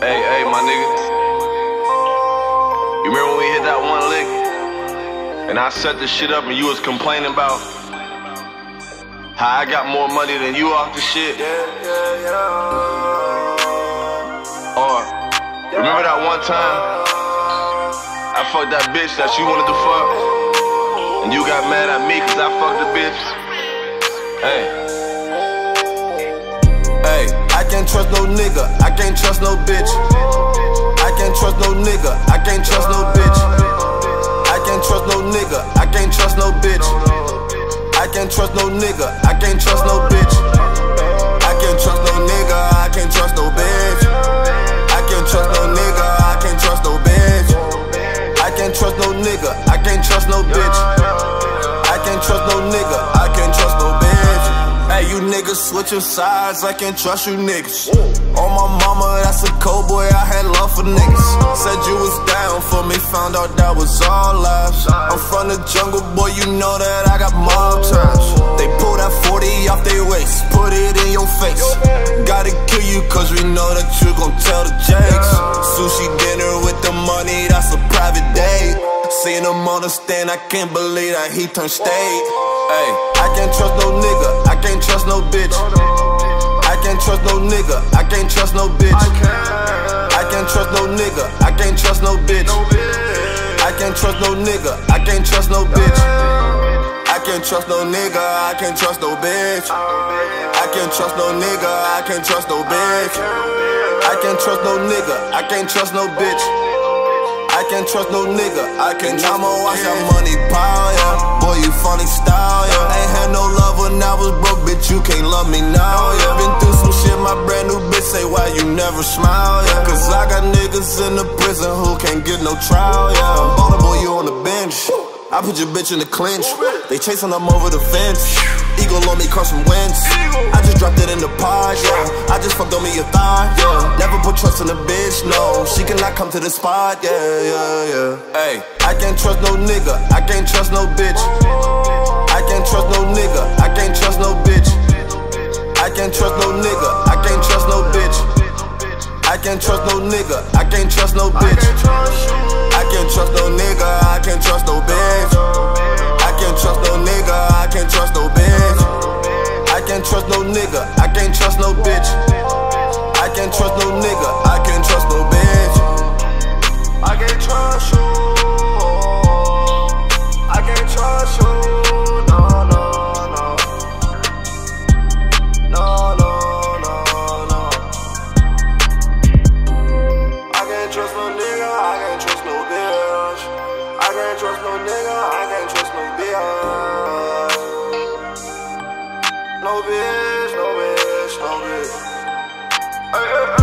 Hey, my nigga. You remember when we hit that one lick? And I set the shit up and you was complaining about how I got more money than you off the shit? Or remember that one time I fucked that bitch that you wanted to fuck and you got mad at me cause I fucked the bitch? Hey, I can't trust no nigga, I can't trust no bitch. I can't trust no nigga, I can't trust no bitch. I can't trust no nigga, I can't trust no bitch. I can't trust no nigga, I can't trust no bitch. I can't trust no nigga, I can't trust no bitch. I can't trust no nigga, I can't trust no bitch. I can't trust no nigga, I can't trust no bitch. I can't trust no nigga, I can't trust no bitch. Hey, you niggas switching sides, I can't trust you niggas. On my mama, that's a cold boy, I had love for niggas. Said you was down for me, found out that was all lies. I'm from the jungle, boy, you know that I got more times. They pull that 40 off their waist, put it in your face. Gotta kill you cause we know that you gon' tell the Jakes. Sushi dinner with the money, that's a private date. Seeing him on the stand, I can't believe that he turned state. Hey, I can't trust no nigga, I can't trust no bitch. I can't trust no nigga, I can't trust no bitch. I can't trust no nigga, I can't trust no bitch. I can't trust no nigga, I can't trust no bitch. I can't trust no nigga, I can't trust no bitch. I can't trust no nigga, I can't trust no bitch. I can't trust no nigga, I can't trust no bitch. I can't trust no nigga, I can't trust no bitch. I'ma watch that money pile, yeah. Boy, you funny style, yeah. Ain't had no love when I was broke, bitch, you can't love me now, yeah. Been through some shit, my brand new bitch say why you never smile, yeah. Cause I got niggas in the prison who can't get no trial, yeah. Baller boy, you on the bench, I put your bitch in the clinch. They chasing them over the fence. Eagle on me, crush some wins. I just dropped it in the pod, yeah. I just fucked on me a thigh, yeah. Never put trust in a bitch, no. She cannot come to the spot, yeah. Hey, I can't trust no nigga, I can't trust no bitch. I can't trust no nigga, I can't trust no bitch. I can't trust no nigga, I can't trust no bitch. I can't trust no nigga, I can't trust no bitch. I can't trust no nigga, I can't trust no bitch. I can't trust no nigga, I can't trust no bitch. I can't trust no nigga, I can't trust no bitch. I can't trust no nigga, I can't trust no bitch. I can't trust you. I can't trust you. No. I can't trust no nigga, I can't trust no bitch. I can't trust no nigga, I can't trust no bitch. No bitch. Hey.